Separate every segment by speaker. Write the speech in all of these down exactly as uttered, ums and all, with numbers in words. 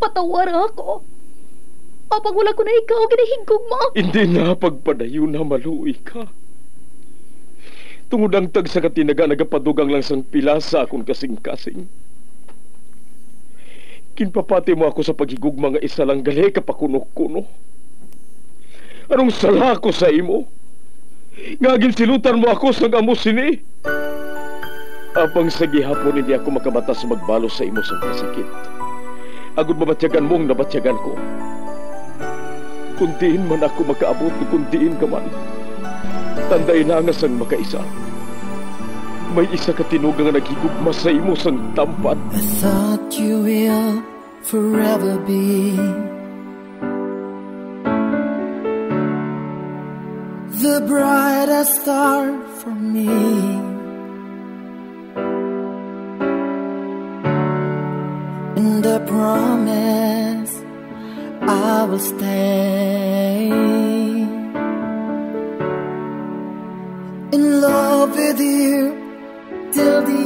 Speaker 1: patawar ako. Apag wala ko na ikaw, ginahigog mo.
Speaker 2: Hindi na pagpadayo na maluoy ka. Tungod ang tag sa katinaga nagapadugang lang sang pilasa akong kasing-kasing. Kinpapati mo ako sa paghigug mga isa lang gali kapakuno-kuno. Anong sala ko sa imo? Ngagin silutan mo ako sa amo sini. Apang sa gihapon hindi ako makabatas magbalo sa imo sa kasakit. Agud mabatyagan mong nabatyagan ko. Kundiin man ako makaabot, kundiin ka man. Tanday na nga sang makaisa. May isa ka tinugang nga naghigugma sa imo sang tampad.
Speaker 3: I thought you will forever be the brightest star for me. And I promise I will stay in love with you till the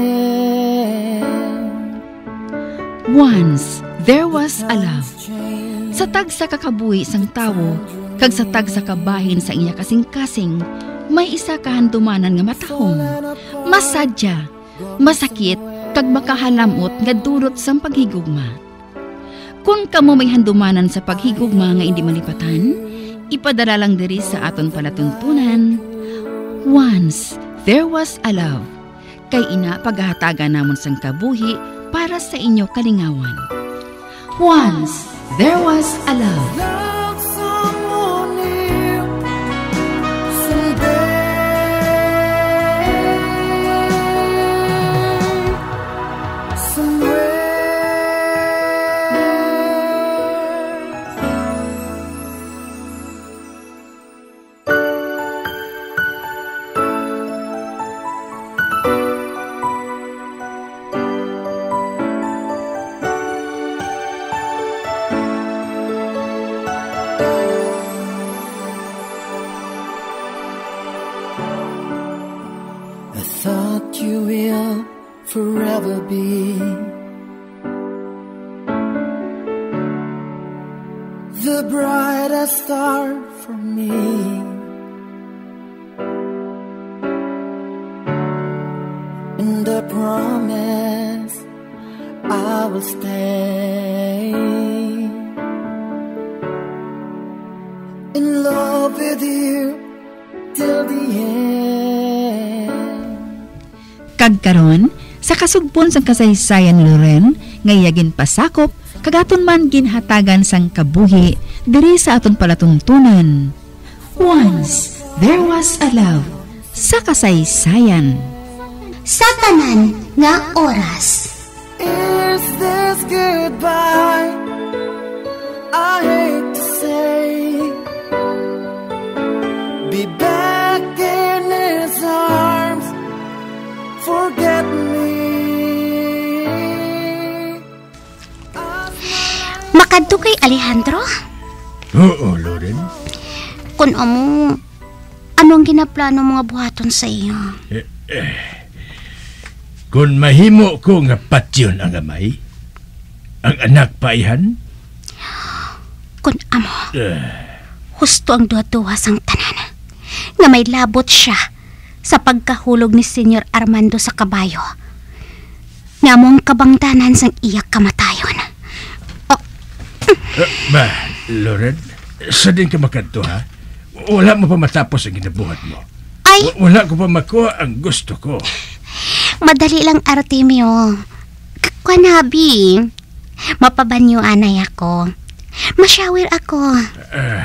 Speaker 3: end.
Speaker 4: Once there was a love. Sa tag sa kakabuhi sang tawo, kag sa tag sa kabahin sa iya kasing-kasing, may isa kahandumanan nga matahong, masadya, masakit, kag makahalamot nga durot sang paghigugma. Kung kamo may handumanan sa paghigugma nga hindi malipatan, ipadala lang diri sa aton palatuntunan. Once there was a love. Kay ina paghahatagan namon sang kabuhi para sa inyo kalingawan. Once there was a love.
Speaker 3: You will forever be the brightest star for me. And I promise I will stay in love with you till the end.
Speaker 4: Kagkaron, sa kasugpon sang kasaysayan Loren, ngayagin pasakop, kagaton man ginhatagan sang kabuhi, diri sa aton palatuntunan. Once, there was a love, sa kasaysayan.
Speaker 5: Sa tanan nga oras.
Speaker 3: Is this goodbye? I hate to say, be back in his arms. Forget me.
Speaker 5: Makadto kay Alejandro?
Speaker 6: Oo, Loren.
Speaker 5: Kung amo, anong ginaplano mga buhaton sa iyo?
Speaker 6: Eh, eh. Kung mahimo ko nga patyon ang amay, ang anak paihan?
Speaker 5: Kung amo,
Speaker 6: Uh.
Speaker 5: husto ang duha-duha sang tanan, nga may labot siya sa pagkahulog ni Senyor Armando sa kabayo, nga mong kabangdanan sang iyak kamatayon. Oh.
Speaker 6: Uh, ba, Loren, sa din ka makadto, ha? Wala mo pa matapos ang ginabuhat mo.
Speaker 5: Ay!
Speaker 6: W- wala ko pa makuha ang gusto ko.
Speaker 5: Madali lang, Artemio. Kanabi, mapabanyo anay ako. Mashower ako.
Speaker 6: Uh,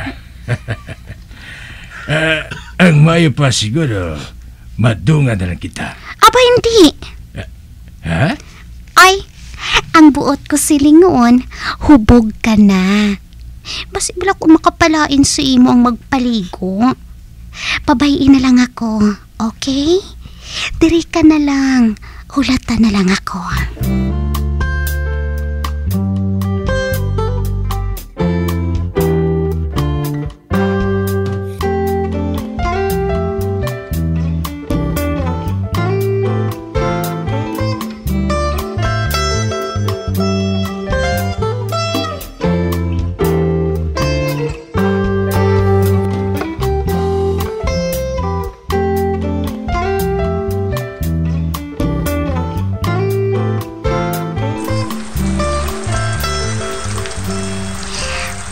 Speaker 6: uh, ang mayo pa siguro, madunga na lang kita.
Speaker 5: Aba, hindi.
Speaker 6: Uh, ha?
Speaker 5: Ay, ang buot ko silingon, hubog ka na. Basi wala ko makapalain sa imo ang magpaligo. Pabayin na lang ako, okay? Diri ka na lang, hulatan na lang ako.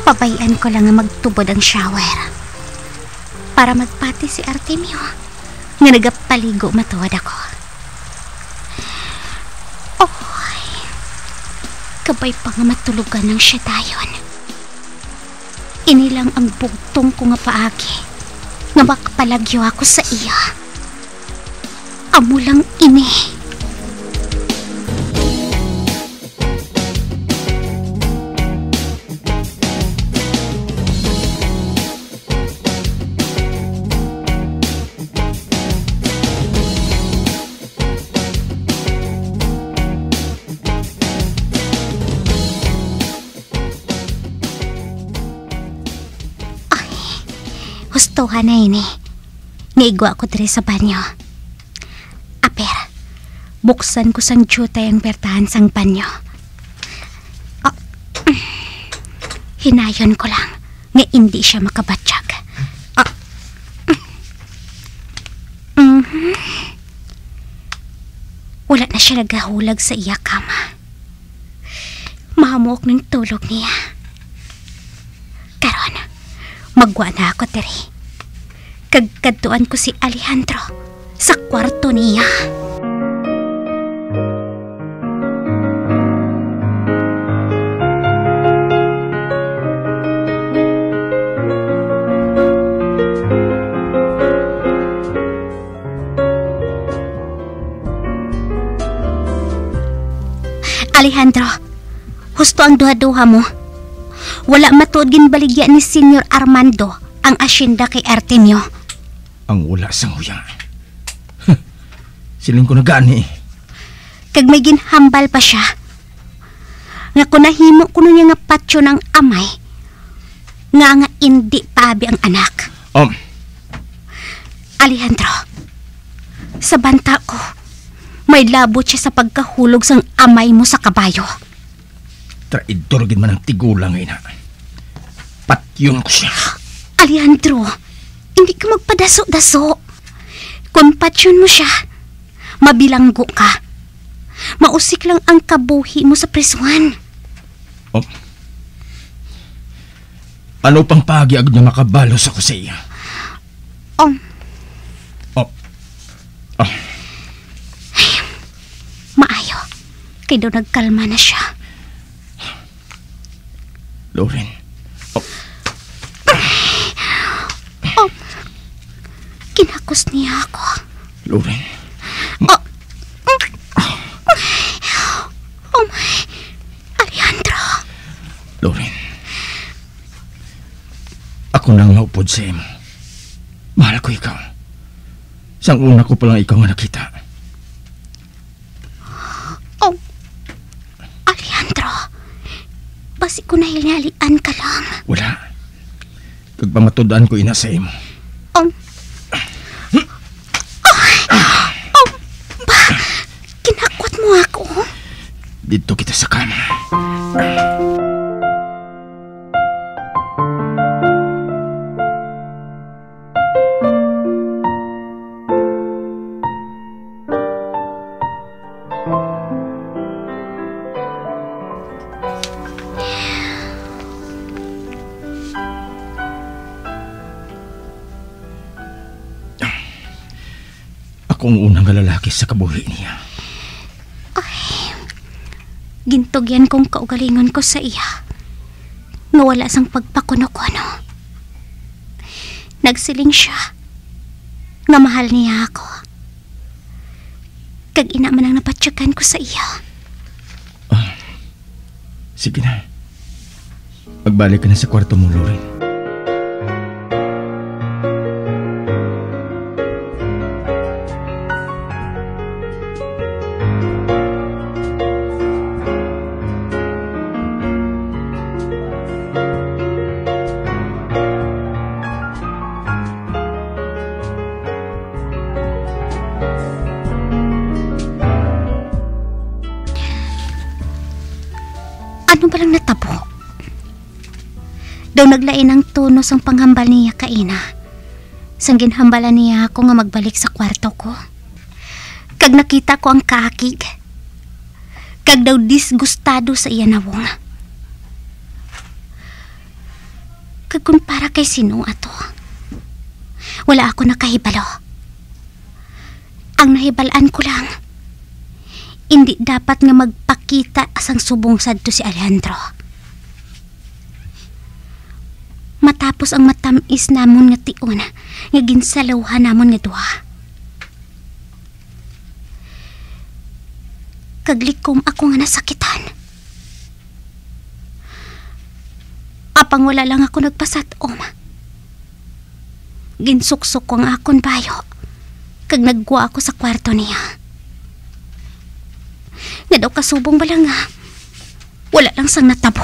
Speaker 5: Pabayan ko lang nga magtubod ang shower para magpati si Artemio nga nagapaligo matuwad ako. Oy, kabay pa nga matulugan ng siya dayon. Inilang ang bugtong ko nga paagi nga makapalagyo ako sa iya. Amo lang ini. Hustuhan na ini. Ngaigwa ko diri sa banyo. Aper, buksan ko sang jutay ang bertahan sang banyo. Oh, hinayon ko lang nga hindi siya makabatsyag. Oh. Mm-hmm. Wala na siya nagahulag sa iya kama. Mahamok ng tulog niya. Karon, magwa na ako diri. Kagkaduan ko si Alejandro sa kwarto niya. Alejandro, husto ang duha-duha mo. Wala matuod ginbaligya ni Senyor Armando ang asyenda kay Artemio.
Speaker 6: Ang wala sang huya. Siling ko na gani.
Speaker 5: Kag may ginhambal pa siya. Nga kunahimo kuno niya nga patyo ng amay. Nga nga hindi paabi ang anak.
Speaker 6: Um.
Speaker 5: Alejandro, sa banta ko, may labot siya sa pagkahulog sang amay mo sa kabayo.
Speaker 6: Traidor gid man ang tigulang ina. Patyon ko siya.
Speaker 5: Alejandro, hindi ka magpadaso-daso. Kung patyon mo siya, mabilanggo ka. Mausik lang ang kabuhi mo sa prisuhan.
Speaker 6: Oh. Ano pang pagiag niya makabalos ako sa iya?
Speaker 5: Oh.
Speaker 6: Oh. Oh.
Speaker 5: Maayo. Kaya daw nagkalma na siya.
Speaker 6: Lauren. Oh.
Speaker 5: Oh. Kinakos niya ako.
Speaker 6: Lauren.
Speaker 5: Oh. Oh my. Alejandro.
Speaker 6: Lauren. Ako nang maupod sa imo. Mahal ko ikaw. Sang una ko palang ikaw nga nakita.
Speaker 5: Oh. Alejandro. Basi ko nahilyalian ka lang.
Speaker 6: Wala. Kagpamatudaan ko ina sa imo.
Speaker 5: Oh. Oh. Oh. Ba? Kinakot mo ako?
Speaker 6: Dito kita sa kama. Akong unang lalaki sa kabuhi niya.
Speaker 5: Gintugyan kong kaugalingon ko sa iya. Nga wala sang pagpakuno-kuno. Nagsiling siya. Nga mahal niya ako. Kag ina man ang napatsyagan ko sa iya.
Speaker 6: Ah, sige na. Magbalik ka na sa kwarto mo, Lauren.
Speaker 5: Ano ba lang natabo? Daw naglain ang tunos ang panghambal niya kaina. Sang ginhambalan niya ako nga magbalik sa kwarto ko. Kag nakita ko ang kakig. Kag daw disgustado sa iya nawong. Kag kung para kay sino ato. Wala ako nakahibalo. Ang nahibalaan ko lang, hindi dapat nga magpakita asang subong sadto si Alejandro. Matapos ang matamis namon nga tion, nga ginsalawhan namon nga duha. Kaglikom ako nga nasakitan. Apang wala lang ako nagpasatom. Ginsuksok ko ang akon bayo, kag nagwa ako sa kwarto niya. Nga daw kasubong bala nga, wala lang sang natabo.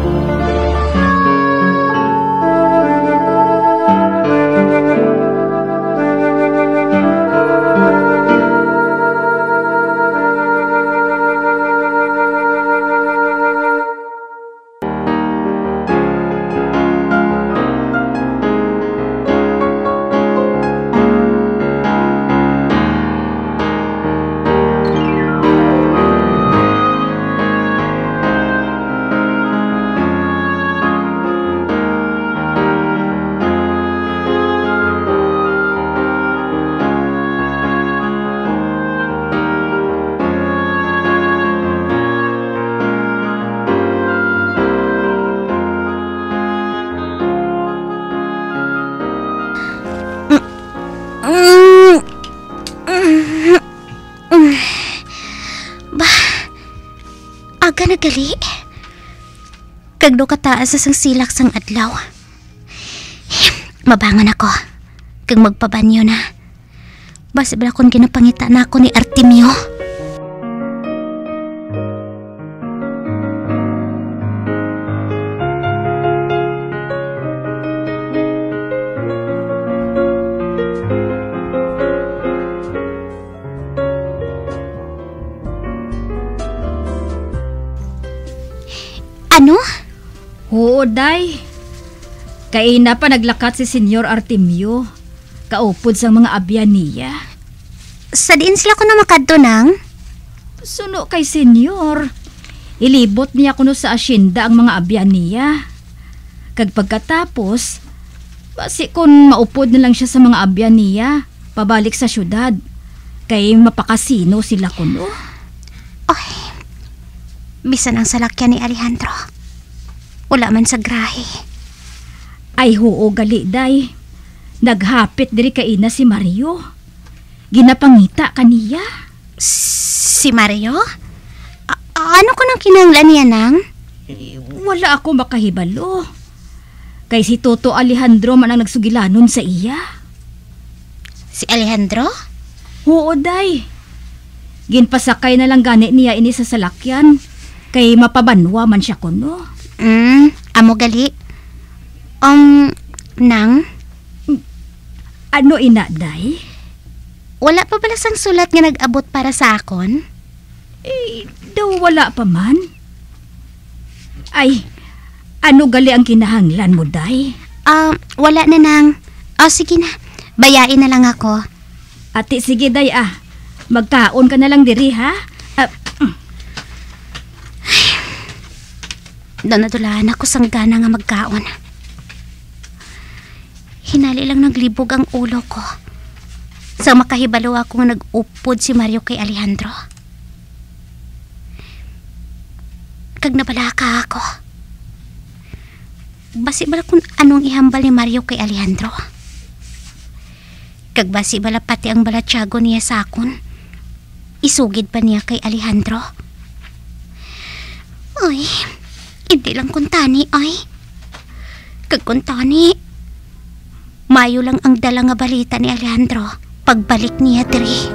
Speaker 5: Aga na gali. Kagdo kataas sa sang silak sang adlaw. Mabangon ako. Kag magpabanyo na. Basi bala kung ginapangita na ako ni Artemio. Ano?
Speaker 1: Oo, day. Kaina pa naglakat si Senyor Artemio. Kaupod sa mga abyan niya.
Speaker 5: Sa diin sila ko na makadto nang?
Speaker 1: Suno kay Senyor. Ilibot niya kuno sa asyenda ang mga abyan niya. Kag pagkatapos, basi kon maupod na lang siya sa mga abyan niya, pabalik sa syudad. Kay mapakasino sila kuno.
Speaker 5: Ay, bisan ang salakyan ni Alejandro. Wala man sa grahe.
Speaker 1: Ay hoo gali day. Naghapit diri kaina si Mario. Ginapangita kaniya.
Speaker 5: Si Mario? A- ano ko nang kinanglan niya nang?
Speaker 1: Eh, wala ako makahibalo. Kay si Toto Alejandro man ang nagsugilanon sa iya.
Speaker 5: Si Alejandro?
Speaker 1: Oo day. Ginpasakay na lang gani niya ini sa salakyan. Kay mapabanwa man siya kuno.
Speaker 5: Hmm, amo gali. Um, nang?
Speaker 1: Ano ina, day?
Speaker 5: Wala pa pala sang sulat nga nag-abot para sa akon?
Speaker 1: Eh, daw wala pa man. Ay, ano gali ang kinahanglan mo, day?
Speaker 5: Ah, uh, wala na nang. Oh, sige na. Bayain na lang ako.
Speaker 1: Ate, sige, day ah. Magkaon ka na lang diri, ha? Uh,
Speaker 5: Doon nadulaan ako sang gana nga magkaon. Hinali lang naglibog ang ulo ko. Sa makahibalo ako nga nag-upod si Mario kay Alejandro. Kag nabalaka ako. Basi bala kung anong ihambal ni Mario kay Alejandro. Kag basi bala pati ang balatyago niya sa akon. Isugid pa niya kay Alejandro. Ay, hindi lang kuntani ay. Kag kuntani, mayo lang ang dala nga balita ni Alejandro pagbalik niya diri.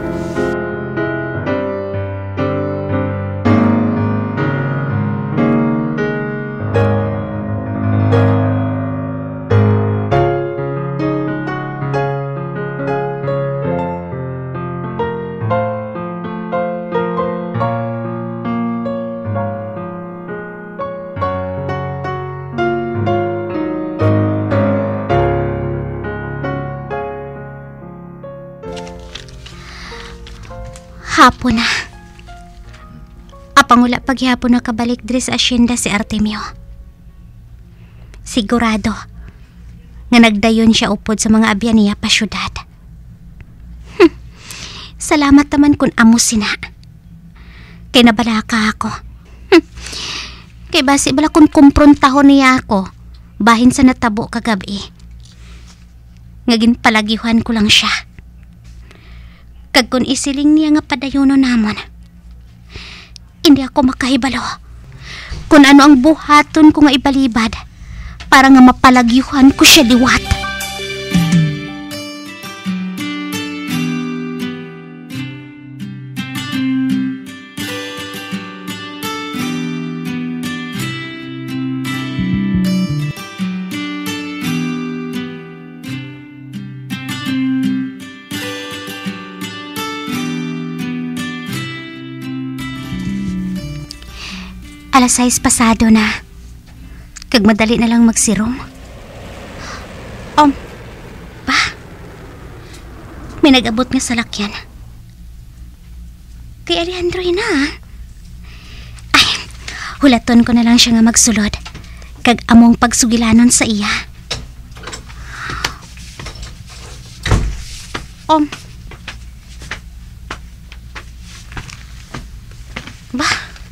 Speaker 5: Hapon na. Apang wala paghihapon na kabalik diri sa asyenda si Artemio. Sigurado, nga nagdayon siya upod sa mga abyan niya pa syudad. Hm. Salamat naman kung amo sina. Kay nabalaka ako. Hm. Kay basi bala kung kumprontahon niya ako bahin sa natabo kagabi. Ngagin palagihan ko lang siya. Kag kung isiling niya nga padayono namon, hindi ako makahibalo kung ano ang buhaton ko nga ibalibad para nga mapalagyuhan ko siya liwat. Alas sais pasado na. Kag madali na lang magsirom. Om, pa? May nag-abot nga sa lakyan. Kay Alejandro na. Ay, hulaton ko na lang siya nga magsulod. Kag among pagsugilanon sa iya. Om. Ba?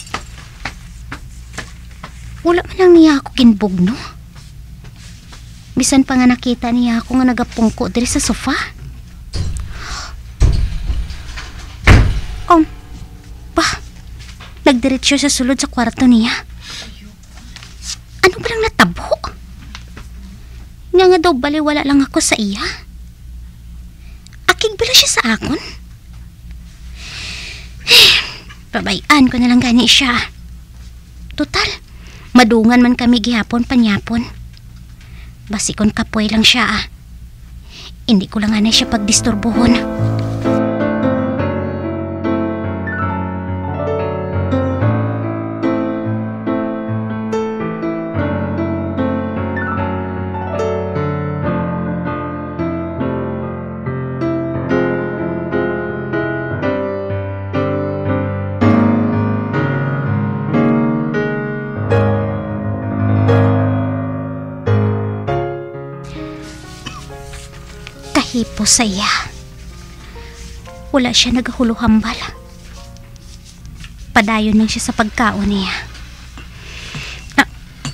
Speaker 5: Wala man lang niya ako kinbugno. Bisan pa nga nakita niya ako nga nagapungko diri sa sofa. Om, ba? Nagdiretsyo sa sulod sa kwarto niya. Ano ba lang natabo? Nga nga daw bali wala lang ako sa iya. Akig bila siya sa akon. Pabayaan ko na lang gani siya. Total, madungan man kami gihapon panyapon. Basi kon kapoy lang siya ah. Hindi ko lang anay siya pagdisturbuhon. Hipo sa iya. Wala siya nagahuluhambal. Padayon lang siya sa pagkaon niya. Ah.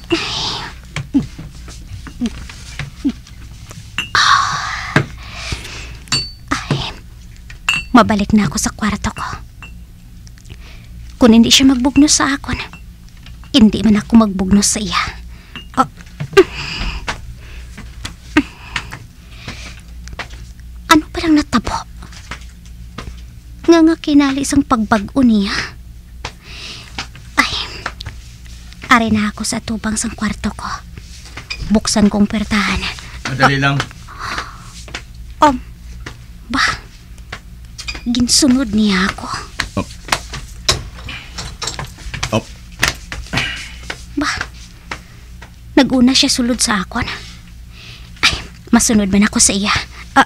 Speaker 5: Ay. Mabalik na ako sa kwarto ko. Kung hindi siya magbugnos sa akon, hindi man ako magbugnos sa iya. Oh. Ano palang natabo? Nga nga kinali isang pagbag-o niya. Ay, ari na ako sa tubang sang kwarto ko. Buksan kong pertahan.
Speaker 6: Madali lang.
Speaker 5: Om, ba? Ginsunod niya ako.
Speaker 6: Op. Op.
Speaker 5: Ba? Naguna siya sulod sa akon. Ay, masunod man ako sa iya. Ah,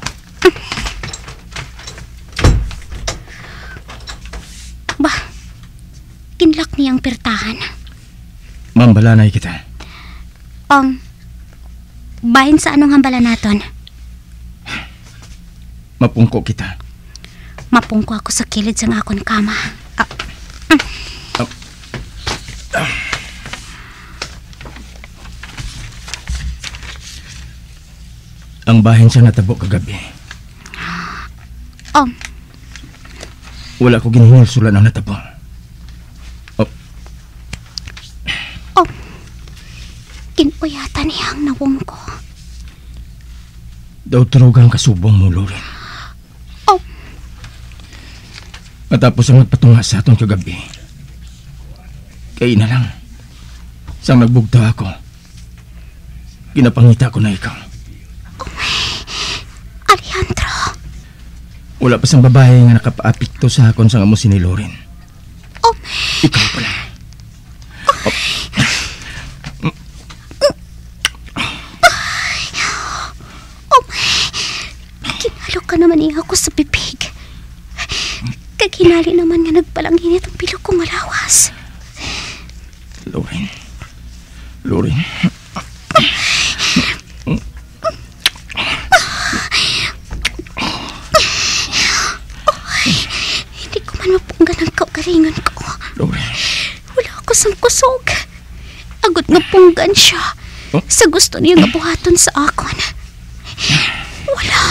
Speaker 5: Bah, kinlak niyang pertahan.
Speaker 6: Mambalanay kita.
Speaker 5: Ong, bahin sa anong hambala naton?
Speaker 6: Mapungko kita.
Speaker 5: Mapungko ako sa kilid sang akon kama. Ah.
Speaker 6: Oh. Ah. Ang bahin sa natabo kagabi.
Speaker 5: Ong,
Speaker 6: Wala ko ginhingil sulan ang natabo. Oh.
Speaker 5: oh, kinuyata niyang nawong ko.
Speaker 6: Daw turugang kasubong mo, Loren.
Speaker 5: Oh,
Speaker 6: Matapos ang magpatunga sa aton kagabi. Kaya na lang. Sang nagbugta ako, ginapangita ko na ikaw.
Speaker 5: Alejandro.
Speaker 6: Wala pa sang babae nga nakapaapikto sa akon sang amo si ni Loren.
Speaker 5: Oh,
Speaker 6: Ikaw pala. Oh.
Speaker 5: oh, kinalo ka naman niya ako sa bibig. Kaginali naman nga nagpalanginit ang pilok ko malawas.
Speaker 6: Loren. Loren.
Speaker 5: Agad nga punggan siya.
Speaker 6: Huh?
Speaker 5: Sa gusto niya nga buhaton sa akon. Wala.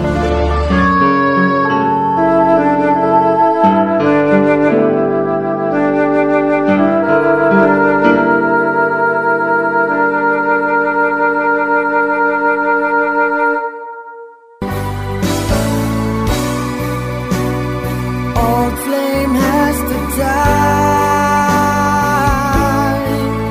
Speaker 3: Old flame has to die.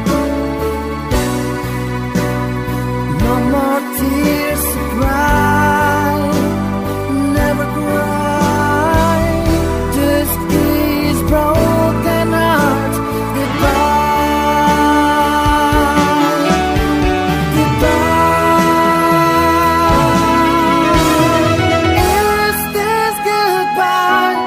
Speaker 3: No more tears to cry. Never cry. Just these broken hearts. Goodbye. Goodbye. Is this goodbye?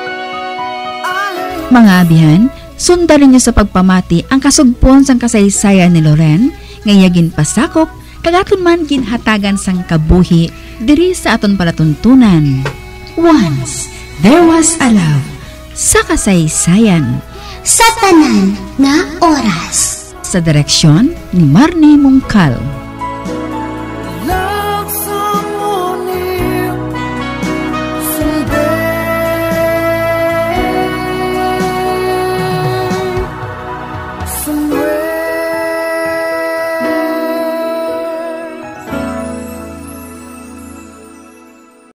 Speaker 4: Mga abihan, sundan ninyo sa pagpamati ang kasugpon sang kasaysayan ni Loren, ngayagin pasakop, kagaton man ginhatagan sang kabuhi, diri sa aton palatuntunan. Once, there was a love sa kasaysayan,
Speaker 5: Sa tanan nga oras.
Speaker 4: sa direksyon ni Marnie Mungkal.